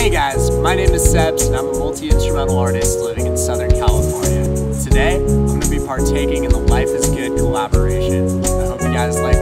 Hey guys, my name is Sebs and I'm a multi-instrumental artist living in Southern California. Today, I'm going to be partaking in the Life is Good collaboration. I hope you guys like